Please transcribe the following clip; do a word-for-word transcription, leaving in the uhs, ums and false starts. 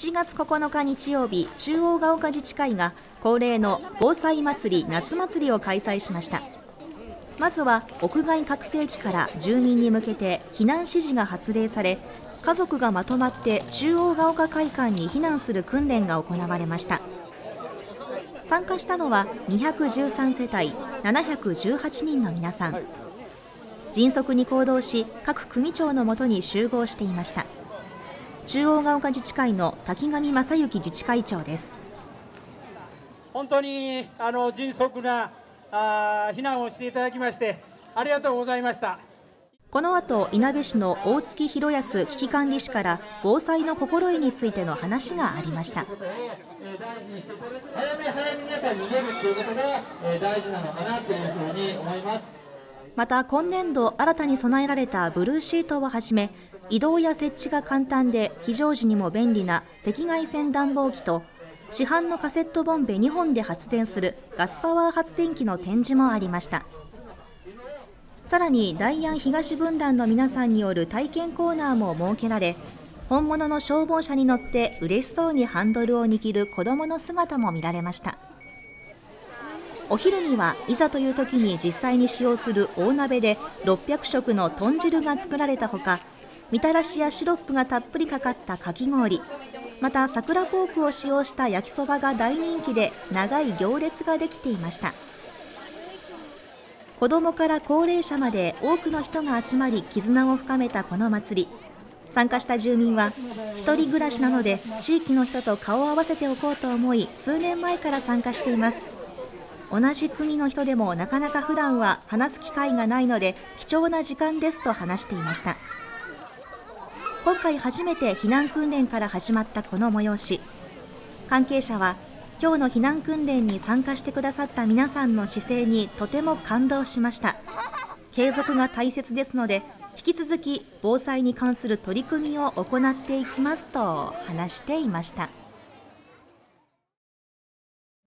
ちがつここのか日曜日、中央が丘自治会が恒例の防災祭り夏祭りを開催しました。まずは屋外拡声器から住民に向けて避難指示が発令され、家族がまとまって中央が丘会館に避難する訓練が行われました。参加したのはにひゃくじゅうさんせたいななひゃくじゅうはちにんの皆さん。迅速に行動し、各組長のもとに集合していました。中央が丘自治会の滝上正幸自治会長です。 本当にあの迅速なあ避難をしていただきましてありがとうございました。 この後、いなべ市の大月弘康危機管理士から防災の心得についての話がありました。 早め早めにやっぱり逃げるということが大事なのかなというふうに思います。 また今年度新たに備えられたブルーシートをはじめ、移動や設置が簡単で非常時にも便利な赤外線暖房機と、市販のカセットボンベにほんで発電するガスパワー発電機の展示もありました。さらに大安東分団の皆さんによる体験コーナーも設けられ、本物の消防車に乗って嬉しそうにハンドルを握る子どもの姿も見られました。お昼にはいざという時に実際に使用する大鍋でろっぴゃくしょくの豚汁が作られたほか、みたらしやシロップがたっぷりかかったかき氷、また桜ポークを使用した焼きそばが大人気で長い行列ができていました。子どもから高齢者まで多くの人が集まり絆を深めたこの祭り。参加した住民は、一人暮らしなので地域の人と顔を合わせておこうと思い、数年前から参加しています。同じ国の人でもなかなか普段は話す機会がないので貴重な時間ですと話していました。今回初めて避難訓練から始まったこの催し、関係者は今日の避難訓練に参加してくださった皆さんの姿勢にとても感動しました。継続が大切ですので、引き続き防災に関する取り組みを行っていきますと話していました。